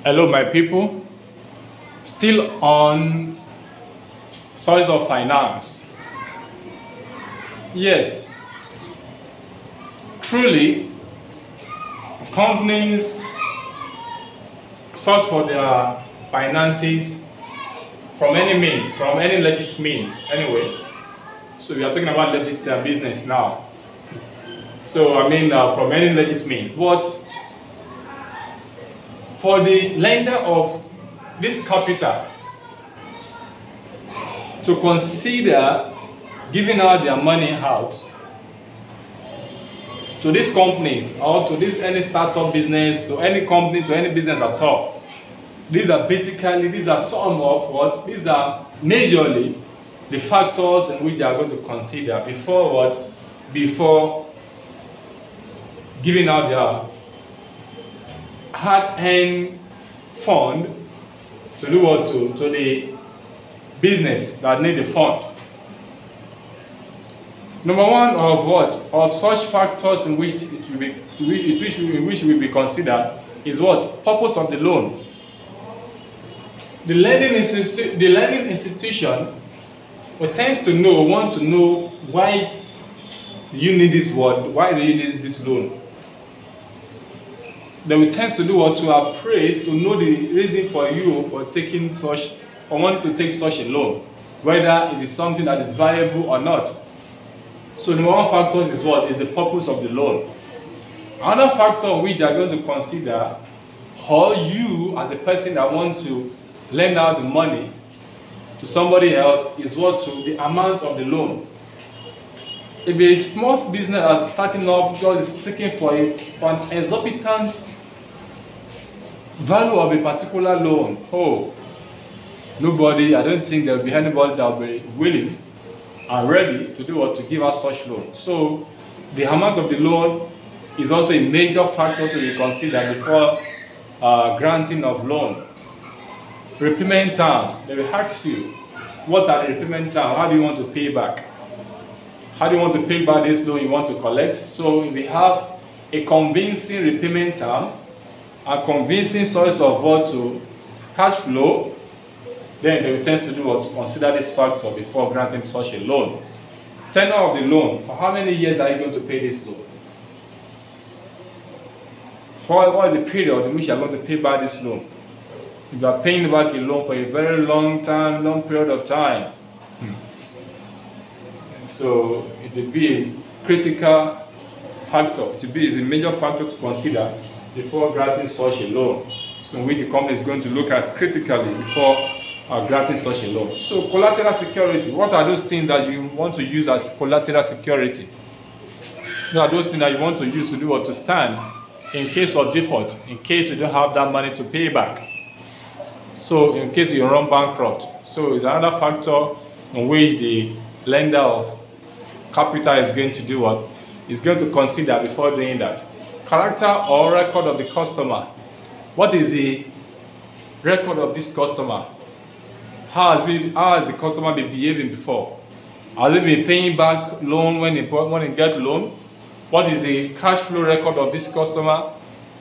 Hello, my people. Still on source of finance. Yes, truly, companies source for their finances from any means, from any legit means, anyway. So we are talking about legit business now. So from any legit means, but for the lender of this capital to consider giving out their money out to these companies or to this any startup business, to any company, to any business at all. These are some of what? These are majorly the factors in which they are going to consider before what? Before giving out their hard-earned fund to do what? To the business that need the fund. Number one of what? Of such factors in which it will be considered is what? Purpose of the loan. The lending institution tends to want to know why you need this word, why do you need this loan. They will tend to do what? To appraise, to know the reason for you for wanting to take such a loan, whether it is something that is viable or not. So number one factor is what? Is the purpose of the loan. Another factor which they are going to consider, or you as a person that wants to lend out the money to somebody else, is what? To the amount of the loan. If a small business is starting up, just seeking for an exorbitant value of a particular loan, I don't think there will be anybody that will be willing and ready to do what? To give us such loan. So the amount of the loan is also a major factor to be considered before granting of loan. Repayment term. They will ask you, what are the repayment term? How do you want to pay back? How do you want to pay back this loan you want to collect? So if we have a convincing repayment term, a convincing source of what? To cash flow, then they will tend to do what? To consider this factor before granting such a loan. Tenure of the loan. For how many years are you going to pay this loan? For what is the period in which you are going to pay back this loan? If you are paying back a loan for a very long period of time, so it will be a critical factor. It will be a major factor to consider before granting such a loan. So in which the company is going to look at critically before granting such a loan. So collateral security. What are those things that you want to use as collateral security? What are those things that you want to use to do or to stand in case of default, in case you don't have that money to pay back? So in case you run bankrupt. So it's another factor in which the lender of capital is going to do what? Is going to consider before doing that. Character or record of the customer. What is the record of this customer? How has the customer been behaving before? Has he been paying back loan when he get loan? What is the cash flow record of this customer?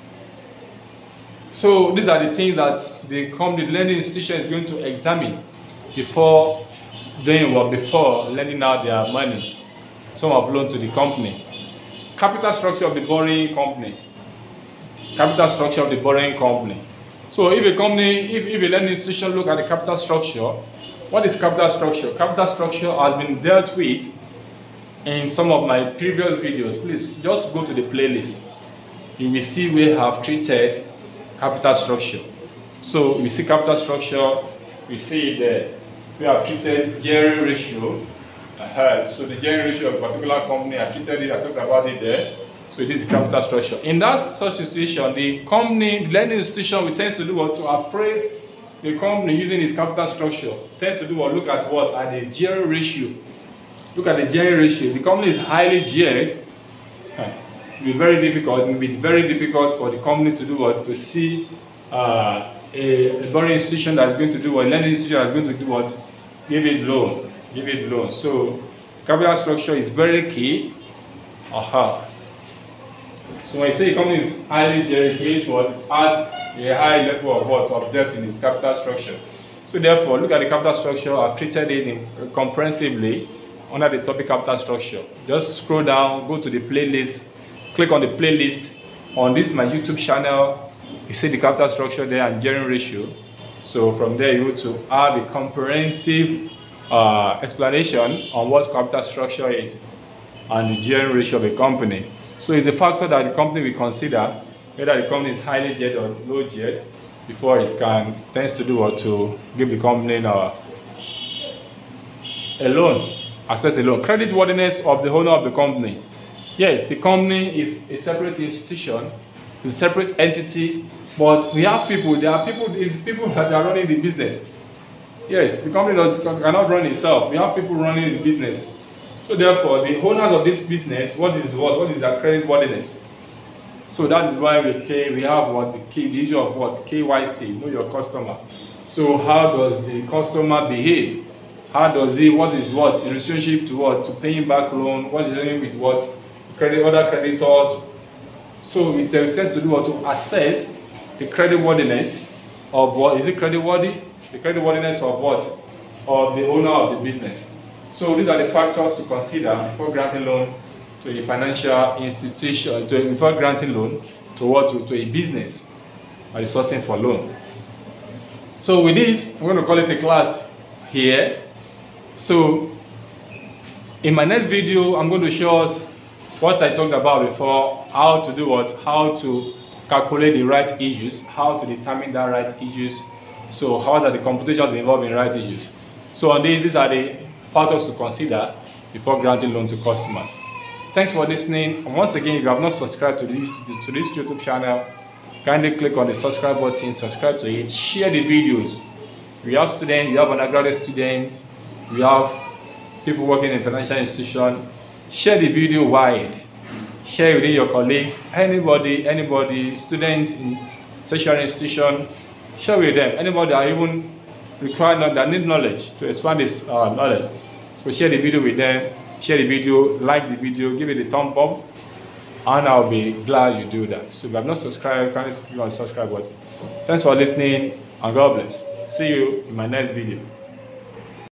So these are the things that the lending institution is going to examine before doing what? Before lending out their money, sum of loan to the company. Capital structure of the borrowing company. Capital structure of the borrowing company. So if a lending institution look at the capital structure, what is capital structure? Capital structure has been dealt with in some of my previous videos. Please just go to the playlist. You will see we have treated capital structure. So we see capital structure, we see it there. We have treated gearing ratio. So the gearing ratio of a particular company, I treated it, I talked about it there. So it is capital structure. In that such situation, the lending institution will tend to do what? To appraise the company using its capital structure. Tends to do what? Look at what? At the gearing ratio. Look at the gearing ratio. The company is highly geared. It will be very difficult. It will be very difficult for the company to do what? To see a borrowing institution that is going to do what? A lending institution that is going to do what? Give it loan. Give it loan. So capital structure is very key. So when you say a company is highly geared, it means what? It has a high level of what? Of debt in its capital structure. So therefore, look at the capital structure. I've treated it comprehensively under the topic capital structure. Just scroll down, go to the playlist, click on the playlist. On this my YouTube channel, you see the capital structure there and gearing ratio. So from there you go to have a comprehensive explanation on what capital structure is and the gearing ratio of a company. So it's a factor that the company will consider whether the company is highly geared or low geared before it tends to do what, to give the company a loan, access a loan. Creditworthiness of the owner of the company. Yes, the company is a separate institution, it's a separate entity, but we have people, it's people that are running the business. Yes, the company cannot run itself. We have people running the business. So therefore, the owners of this business, what is their creditworthiness? So that is why we have the issue of what? KYC, know your customer. So how does the customer behave? How does he, what is relationship to what? To paying back loan, what is dealing with what? Other creditors. So it tends to do what? To assess the creditworthiness of what? Is it creditworthy? The creditworthiness of what? Of the owner of the business. So these are the factors to consider before granting loan to a financial institution, before granting loan to what? To a business or the sourcing for loan. So with this, I'm going to call it a class here. So in my next video, I'm going to show us what I talked about before, how to do what? How to calculate the right issues, how to determine that right issues. So how are the computations involved in right issues? So on these are the factors to consider before granting loan to customers. Thanks for listening. And once again, if you have not subscribed to this YouTube channel, kindly click on the subscribe button, subscribe to it, share the videos. We have students, we have undergraduate students, we have people working in financial institution. Share the video wide. Share within your colleagues, anybody, students in tertiary institution, share with them. Anybody that even that need knowledge to expand this knowledge. So share the video with them, share the video, like the video, give it a thumb up, and I'll be glad you do that. So if you have not subscribed, kindly click on the subscribe button. Thanks for listening, and God bless. See you in my next video.